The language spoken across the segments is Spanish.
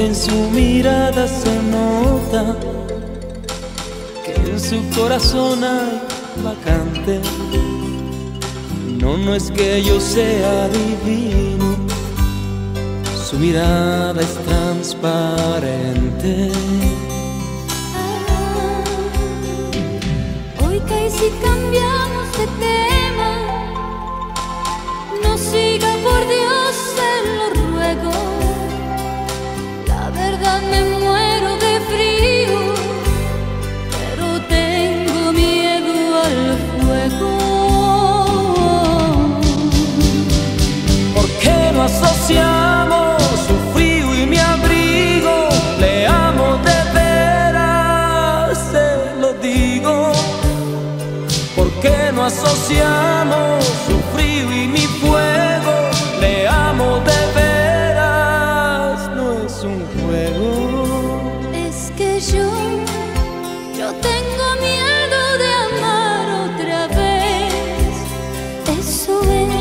en su mirada se nota que en su corazón hay vacante. No, no es que yo sea divino, su mirada es transparente. Hoy que si cambiamos de tema, no siga por Dios, se lo ruego. La verdad me muero de frío, pero tengo miedo al fuego. ¿Por qué no asociamos su frío y mi abrigo? Le amo de veras, se lo digo. ¿Por qué no asociamos su frío y mi fuego? Le amo de veras, no es un juego. Es que yo tengo miedo de amar otra vez. Eso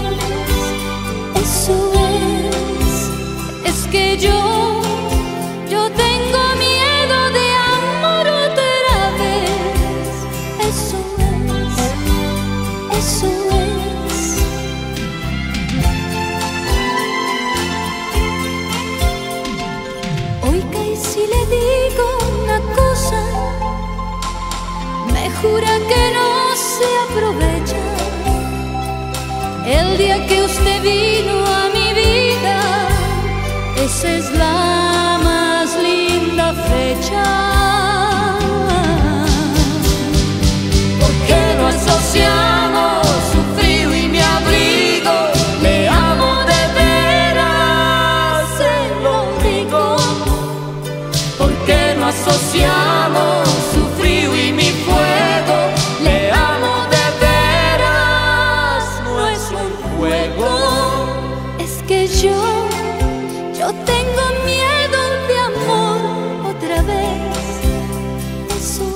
es que yo tengo miedo de amar otra vez. Eso es. Oiga, y si le digo una cosa, me jura que no se aprovecha. El día que usted vino a mi vida, esa es la más linda fecha. ¿Por qué no asociamos su frío y mi abrigo? Le amo de veras, se lo digo. ¿Por qué no asociamos su frío y mi fuego? Le amo de veras, no es un juego. Es que yo tengo miedo de amor otra vez. Eso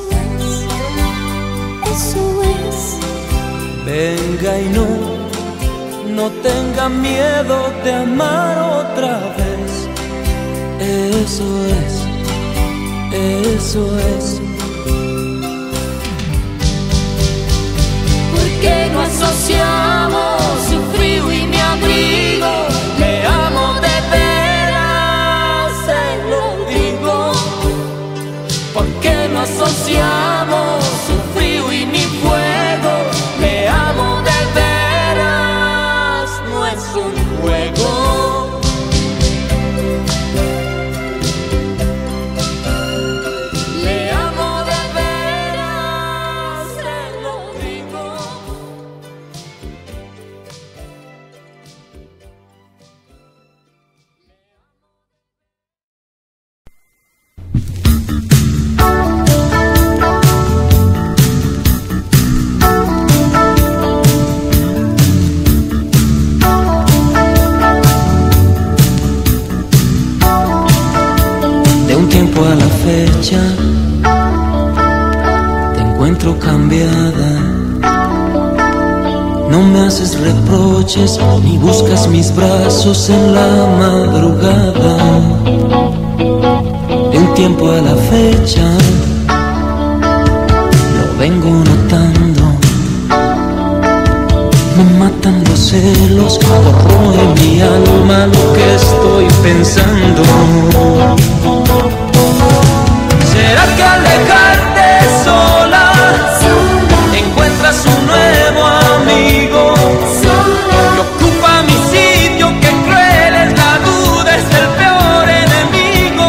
es. Venga y no tenga miedo de amar otra vez. Eso es. ¿Por qué no asociamos su frío y mi abrigo? Le amo de veras, se lo digo. ¿Por qué no asociamos su frío y mi fuego? Le amo de veras, no es un juego. Le amo de veras, se lo digo. De un tiempo a la fecha te encuentro cambiada. No me haces reproches ni buscas mis brazos en la madrugada. De un tiempo a la fecha lo vengo notando. Me matan los celos, corroe mi alma lo que estoy pensando. ¿Será que al dejarte sola encuentras un nuevo amigo que ocupa mi sitio? Que cruel es la duda, es el peor enemigo.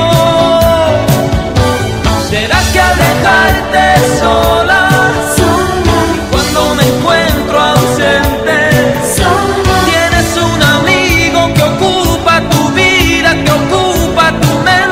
¿Será que al dejarte sola, cuando me encuentro ausente, tienes un amigo que ocupa tu vida, que ocupa tu mente?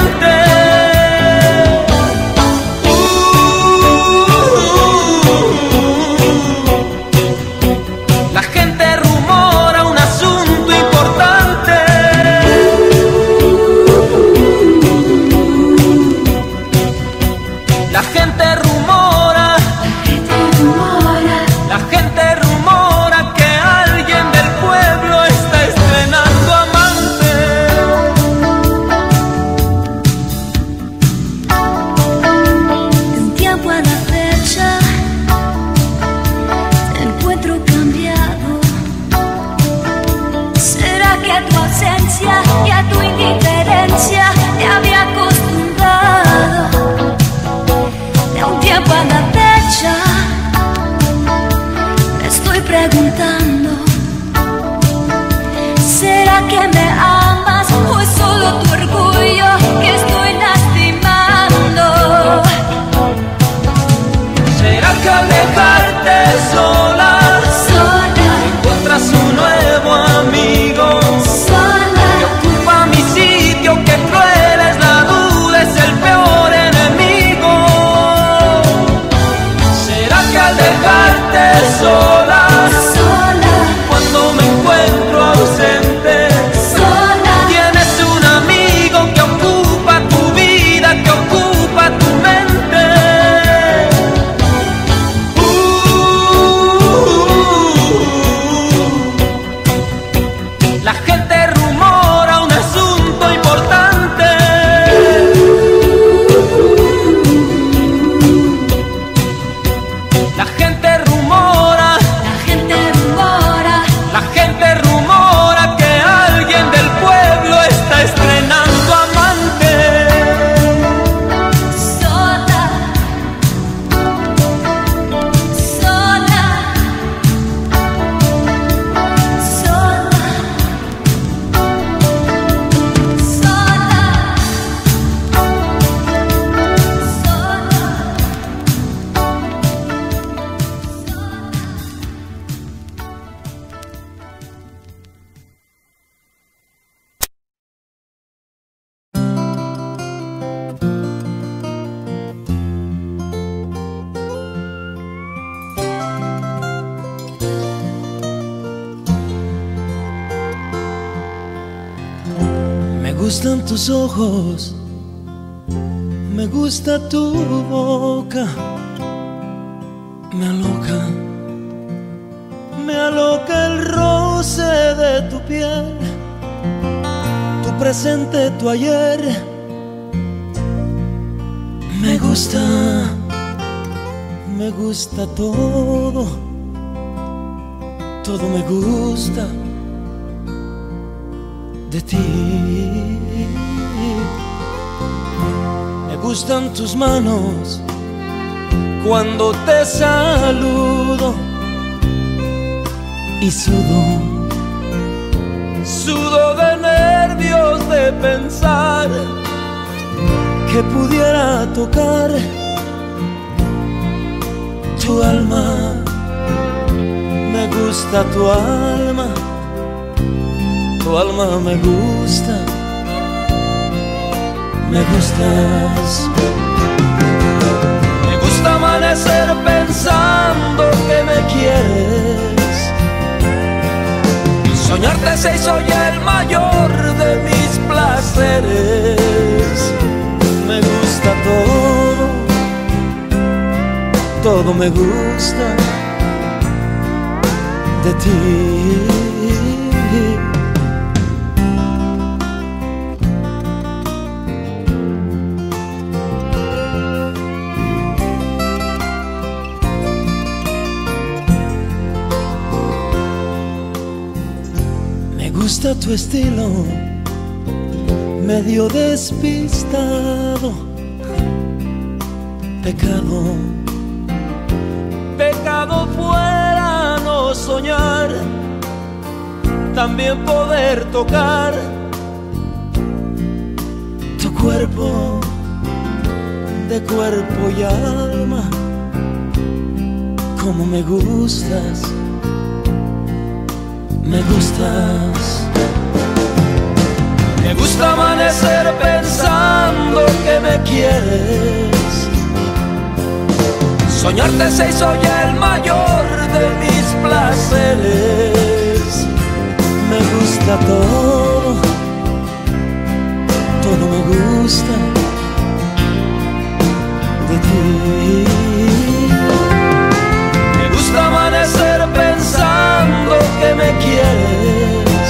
gustan tus ojos, me gusta tu boca, me aloca el roce de tu piel, tu presente, tu ayer. Me gusta todo, todo me gusta de ti. Me gustan tus manos cuando te saludo y sudo de nervios de pensar que pudiera tocar tu alma. Me gusta tu alma me gusta, me gustas. Me gusta amanecer pensando que me quieres, y soñarte se hizo ya el mayor de mis placeres. Me gusta todo, todo me gusta de ti. Me gusta tu estilo, medio despistado. Pecado fuera no soñar, también poder tocar tu cuerpo, de cuerpo y alma. Como me gustas, me gustas. Me gusta amanecer pensando que me quieres, soñarte se hizo ya el mayor de mis placeres. Me gusta todo, todo me gusta de ti. Me gusta amanecer pensando que me quieres,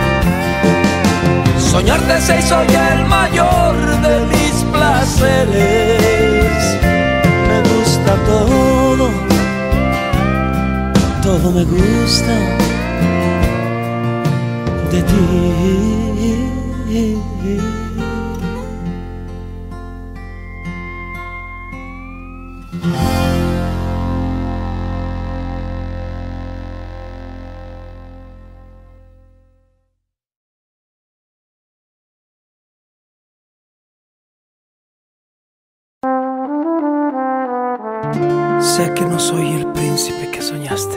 soñarte se hizo ya el mayor de mis placeres. Me gusta todo, todo me gusta de ti. Sé que no soy el príncipe que soñaste,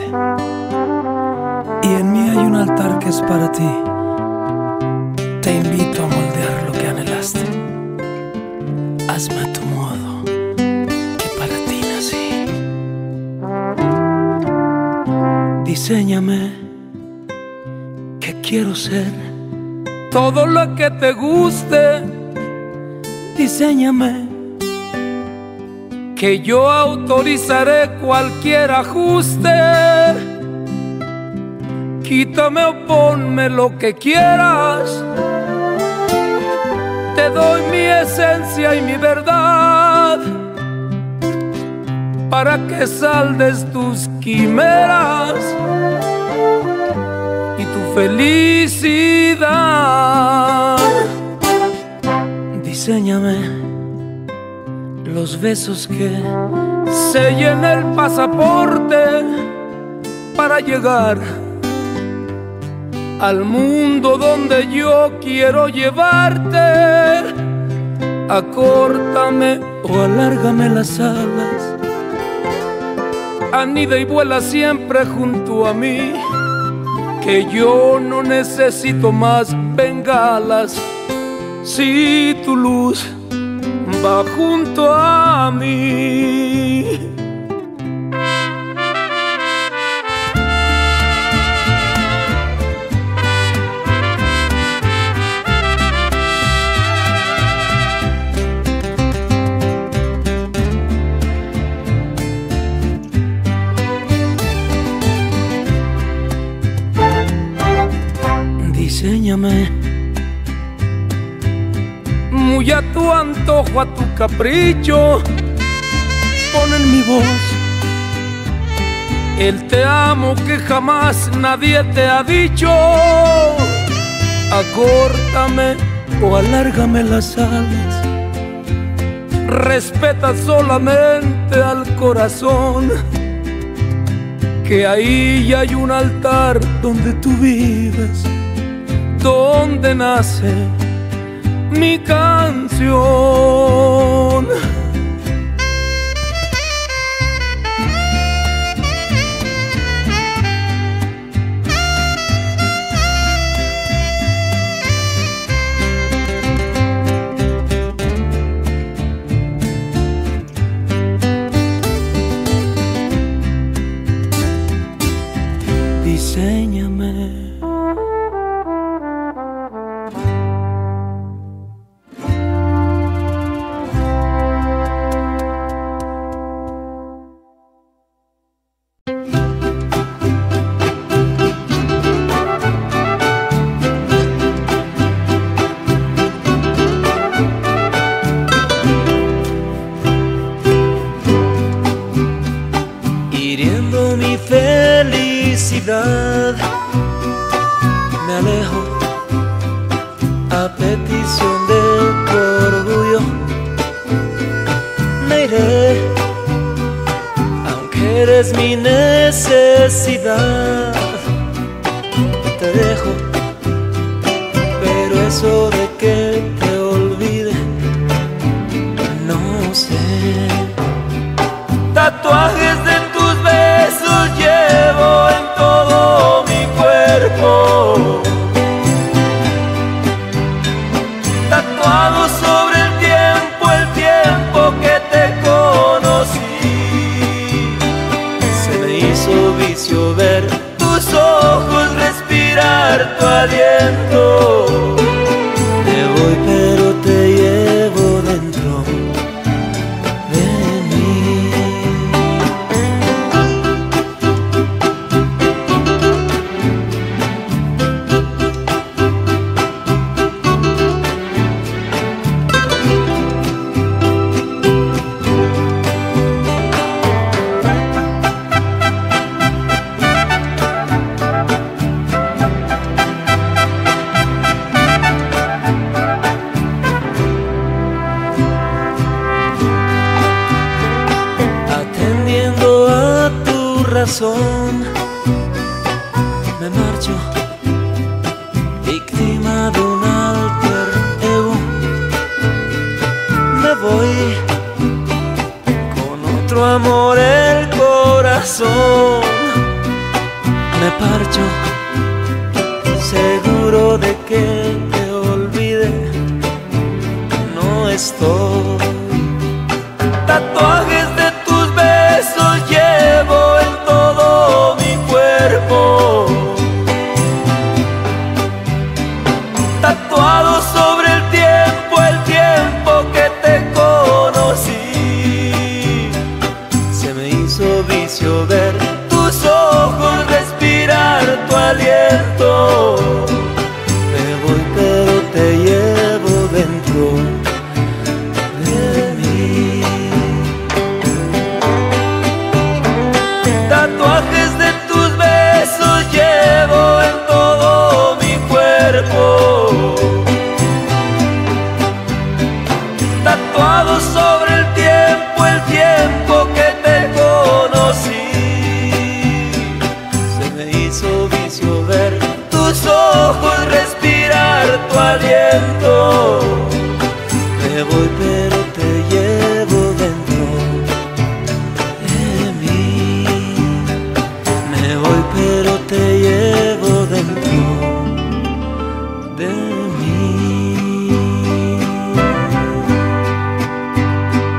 y en mí hay un altar que es para ti. Te invito a moldear lo que anhelaste. Hazme a tu modo, que para ti nací. Diséñame, que quiero ser todo lo que te guste. Diséñame, que yo autorizaré cualquier ajuste. Quítame o ponme lo que quieras, te doy mi esencia y mi verdad, para que saldes tus quimeras y tu felicidad. Diséñame los besos que sellen el pasaporte para llegar al mundo donde yo quiero llevarte. Acórtame o alárgame las alas, anida y vuela siempre junto a mí, que yo no necesito más bengalas si tu luz va junto a mí. Diseñame muy a tu antojo, a tu capricho. Pon en mi voz el te amo que jamás nadie te ha dicho. Acórtame o alárgame las alas, respeta solamente al corazón, que ahí ya hay un altar donde tú vives, donde nace mi canción. Diseñame. Hiriendo mi felicidad, me alejo a petición de tu orgullo. Me iré, aunque eres mi necesidad. Te dejo, pero eso de que te olvide, no sé. Tatuajes de tus besos llevo en todo mi cuerpo, tatuado sobre el tiempo que te conocí. Se me hizo vicio ver tus ojos, respirar tu aliento. Me voy pero te llevo dentro de mí. Me marcho, víctima de un alter ego. Me voy con otro amor el corazón. Me parcho, seguro de que te olvide, no estoy. Tatuajes de tus besos llevo en todo mi cuerpo, tatuado sobre el tiempo que te conocí. Se me hizo vicio ver tus ojos, respirar tu aliento. Me voy pero te llevo dentro de mí. Tatuajes de tus besos llevo en todo mi cuerpo, tatuado sobre el tiempo que te conocí. Se me hizo vicio ver tus ojos, respirar tu aliento. Me voy pero te llevo dentro de mí. Me voy pero te llevo dentro de mí.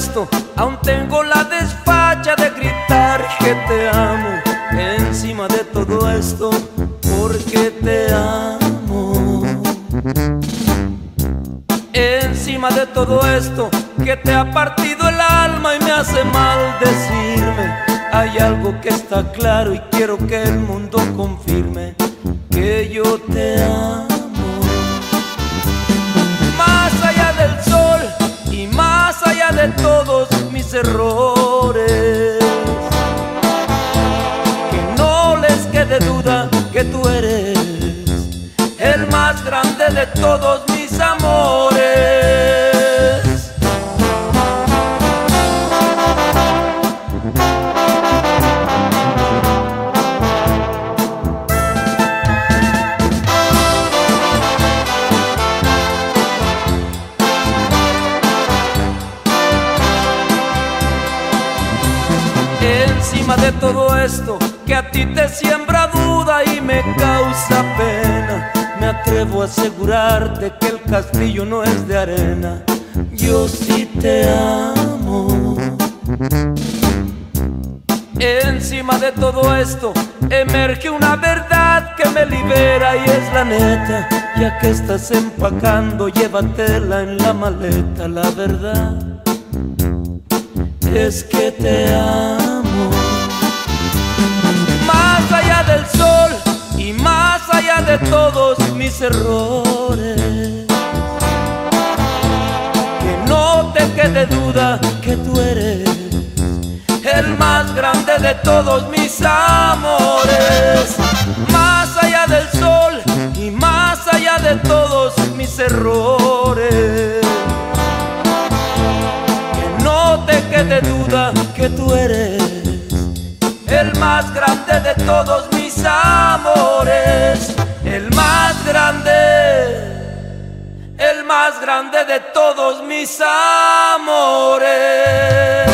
esto, aún tengo la desfacha de gritar que te amo. Encima de todo esto, porque te amo. Encima de todo esto, que te ha partido el alma y me hace mal decirme. Hay algo que está claro y quiero que el mundo confirme: que yo te amo. Más allá del sol y más allá de todos mis errores, que no les quede duda que tú eres el más grande de todos mis amores. Encima de todo esto, que a ti te siembra duda y me causa pena, me atrevo a asegurarte que el castillo no es de arena. Yo sí te amo. Encima de todo esto, emerge una verdad que me libera y es la neta. Ya que estás empacando, llévatela en la maleta. La verdad es que te amo. Más allá del sol y más allá de todos mis errores, que no te quede duda que tú eres el más grande de todos mis amores. Más allá del sol y más allá de todos mis errores, que no te quede duda que tú eres el más grande de todos mis amores. El más grande de todos mis amores.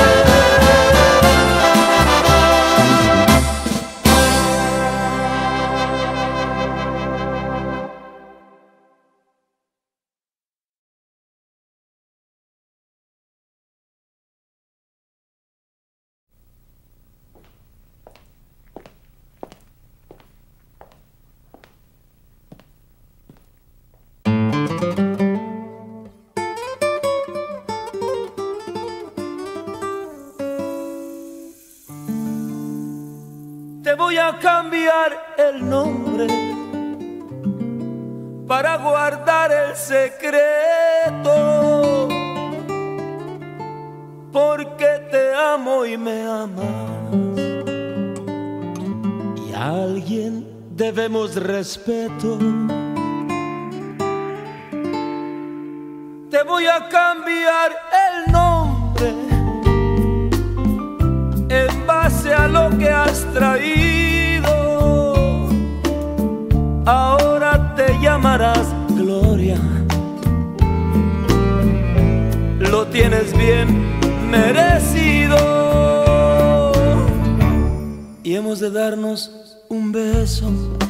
Te voy a cambiar el nombre para guardar el secreto, porque te amo y me amas, y a alguien debemos respeto. Te voy a cambiar el nombre en base a lo que has traído. Ahora te llamarás Gloria. Lo tienes bien merecido. Y hemos de darnos un beso,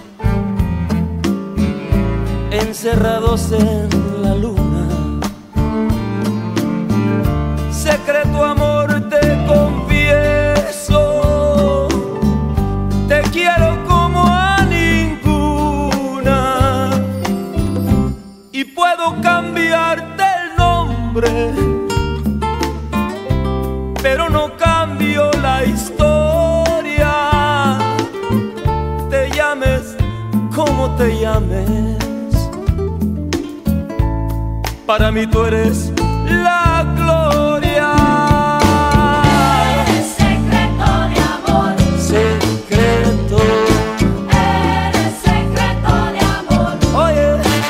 encerrados en la luna. Secreto amor, te confieso, te quiero como a ninguna, y puedo cambiarte el nombre, pero no cambio la historia. Te llames como te llames, para mí tú eres la gloria. Eres secreto de amor. Secreto. Eres secreto de amor. Oye.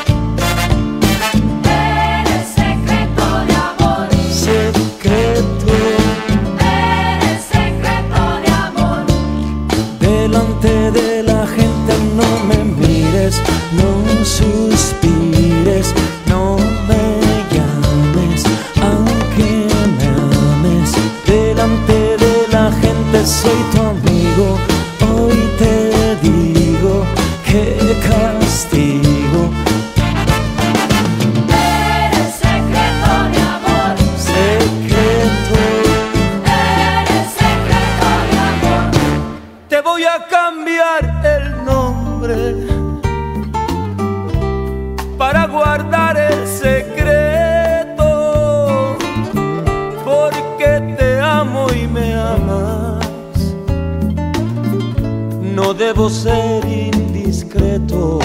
Eres secreto de amor. Secreto. Eres secreto de amor. Delante de la gente no me mires, no suspires, no me llames, aunque me ames. Delante de la gente soy tu amigo. Hoy te digo que castigo. Eres secreto de amor. Secreto. debo ser indiscreto.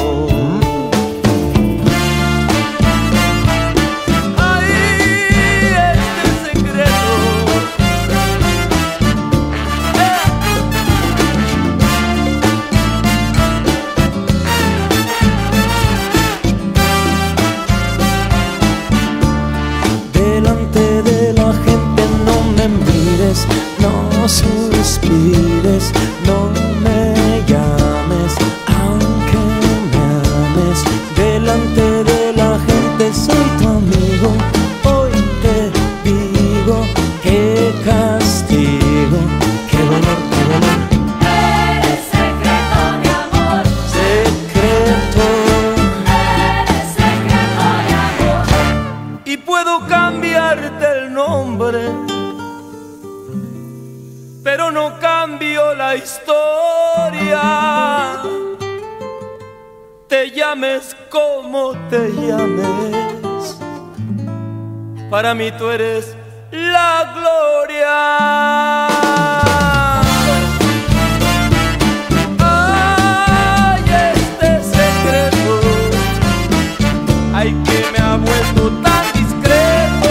No suspires, no me llames, aunque me ames. Delante de la gente soy tu amigo. Hoy te digo qué castigo, qué dolor, qué dolor. Eres secreto de amor. Secreto. Eres secreto de amor. Y puedo cambiarte el nombre, pero no cambio la historia. Te llames como te llames, para mí tú eres la gloria. Ay, este secreto, ay, que me ha vuelto tan discreto.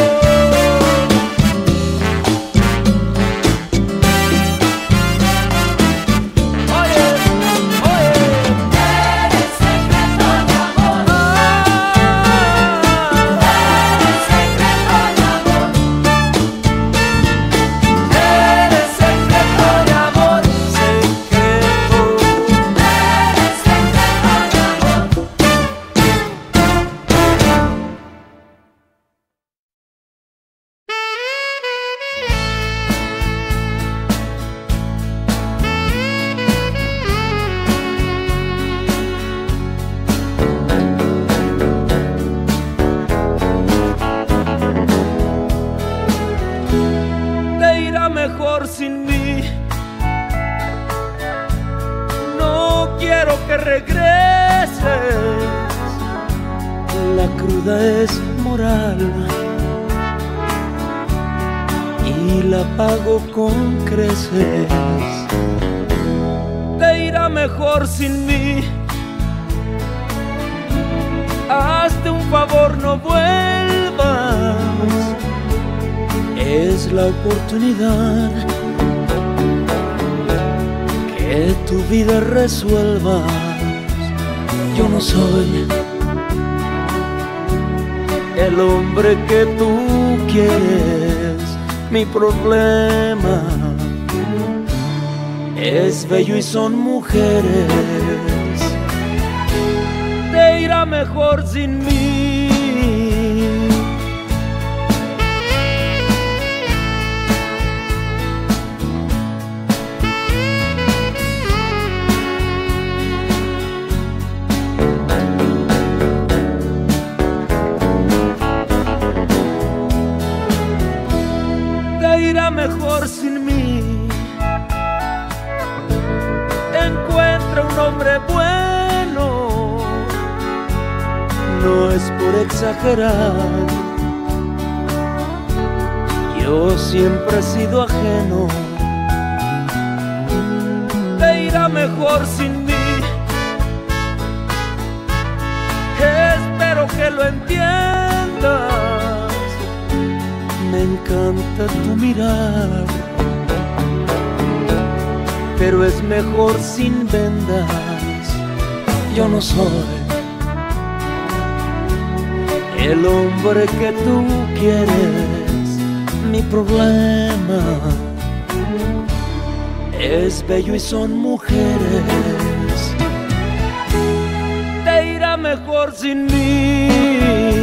Mejor sin mí, no quiero que regreses. La cruda es moral y la pago con creces. Te irá mejor sin mí. Hazte un favor, no vuelvas. Es la oportunidad que tu vida resuelvas. Yo no soy el hombre que tú quieres. Mi problema es bello y son mujeres. Te irá mejor sin mí. Mejor sin mí. Encuentra un hombre bueno, no es por exagerar. Yo siempre he sido ajeno. Te irá mejor sin mí. Espero que lo entiendas. Me encanta tu mirar, pero es mejor sin vendas. Yo no soy el hombre que tú quieres. Mi problema es bello y son mujeres. Te irá mejor sin mí.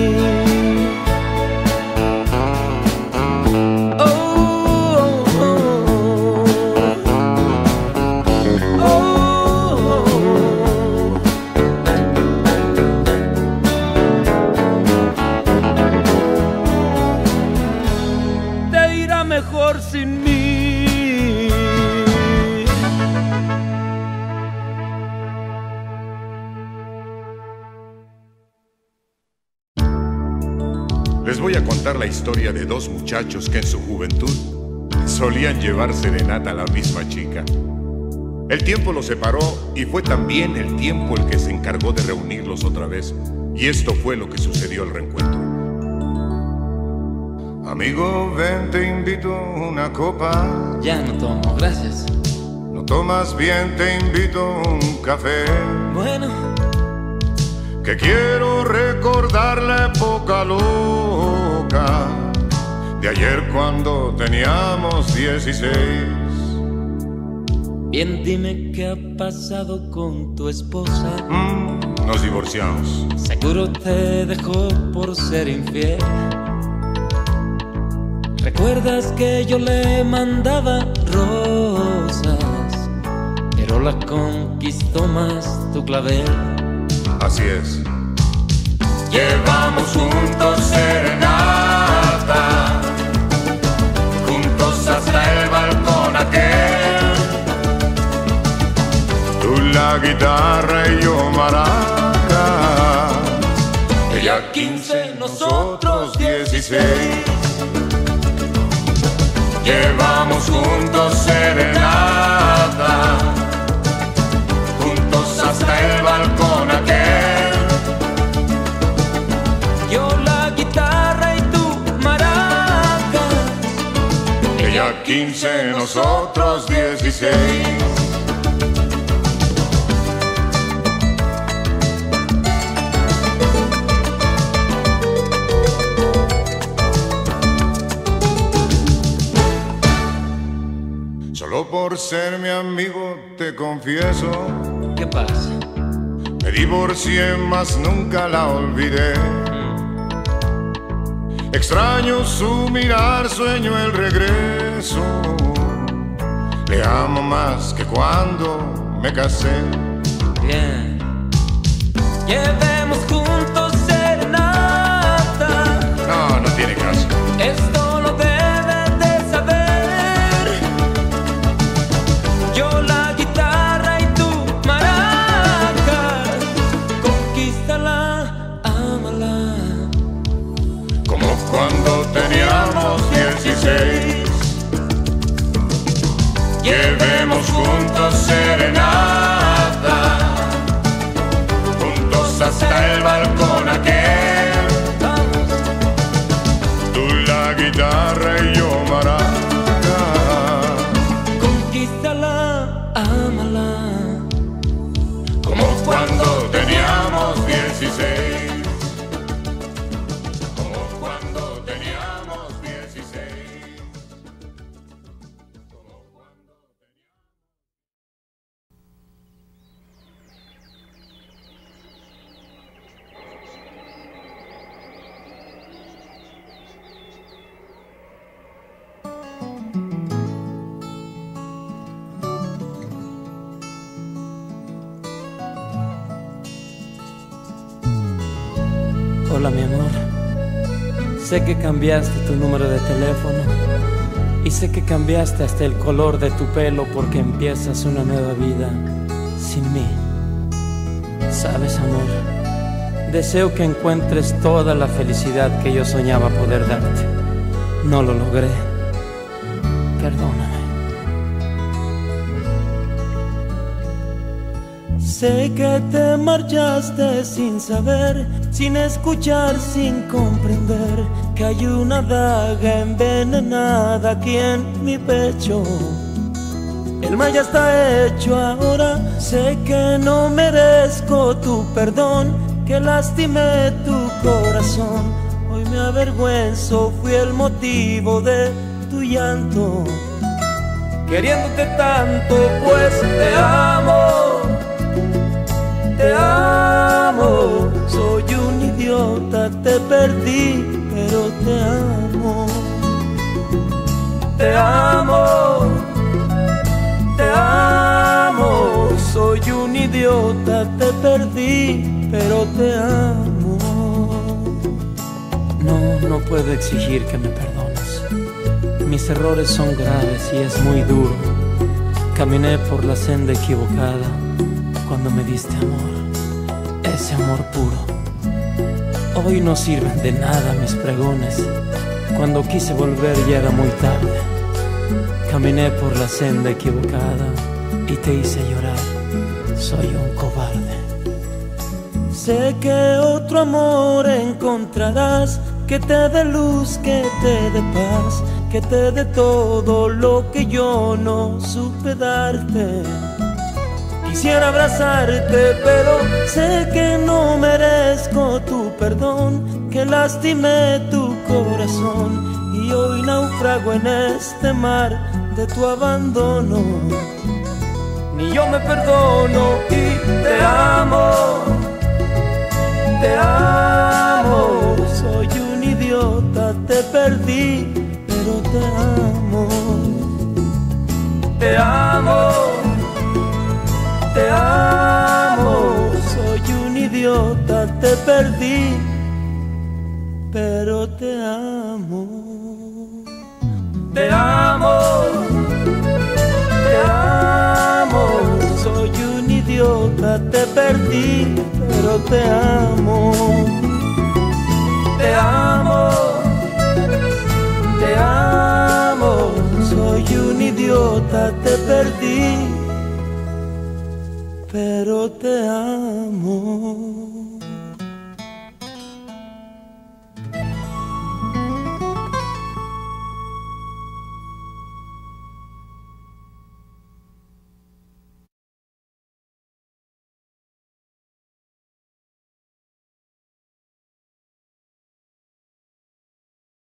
Mejor sin mí. Les voy a contar la historia de dos muchachos que en su juventud solían llevar serenata a la misma chica. El tiempo los separó y fue también el tiempo el que se encargó de reunirlos otra vez. Y esto fue lo que sucedió al reencuentro. Amigo, ven, te invito a una copa. Ya no tomo, gracias. ¿No tomas bien? Te invito a un café. Bueno, que quiero recordar la época loca de ayer cuando teníamos 16. bien, dime qué ha pasado con tu esposa. Nos divorciamos. Seguro te dejó por ser infiel. ¿Recuerdas que yo le mandaba rosas, pero la conquistó más tu clavel? Así es. Llevamos juntos serenata, juntos hasta el balcón aquel. Tú la guitarra y yo maraca. Ella 15, nosotros 16. Llevamos juntos serenata, juntos hasta el balcón aquel. Yo la guitarra y tú maracas. Ella 15, nosotros 16. Solo por ser mi amigo te confieso, ¿Qué pasa? me divorcié, mas nunca la olvidé. Extraño su mirar, sueño el regreso. Le amo más que cuando me casé. Bien. Llevemos juntos serenata. No, no tiene caso. Esto lo debes de saber. Yo la guitarra y tú maracas. Conquístala, ámala. Como cuando teníamos 16. Llevemos juntos serenata, juntos hasta el balcón aquel. Vamos. Tú la guitarra y yo maraca. Conquístala, ámala. Como cuando teníamos 16. Como cuando teníamos 16. Hola mi amor, sé que cambiaste tu número de teléfono y sé que cambiaste hasta el color de tu pelo porque empiezas una nueva vida sin mí. Sabes amor, deseo que encuentres toda la felicidad que yo soñaba poder darte. No lo logré, perdóname. Sé que te marchaste sin saber, sin escuchar, sin comprender que hay una daga envenenada aquí en mi pecho. El mal ya está hecho ahora, sé que no merezco tu perdón, que lastimé tu corazón. Hoy me avergüenzo, fui el motivo de tu llanto. Queriéndote tanto, pues te amo. Te amo, soy un idiota, te perdí, pero te amo. Te amo, te amo, soy un idiota, te perdí, pero te amo. No puedo exigir que me perdones. Mis errores son graves y es muy duro. Caminé por la senda equivocada cuando me diste amor, ese amor puro. Hoy no sirven de nada mis pregones. Cuando quise volver ya era muy tarde. Caminé por la senda equivocada y te hice llorar. Soy un cobarde. Sé que otro amor encontrarás, que te dé luz, que te dé paz, que te dé todo lo que yo no supe darte. Quisiera abrazarte, pero sé que no merezco tu perdón, que lastimé tu corazón y hoy naufrago en este mar de tu abandono. Ni yo me perdono y te amo, te amo. Soy un idiota, te perdí, pero te amo. Te amo, te amo. Soy un idiota, te perdí, pero te amo. Te amo, te amo. Soy un idiota, te perdí, pero te amo. Te amo, te amo. Soy un idiota, te perdí, pero te amo.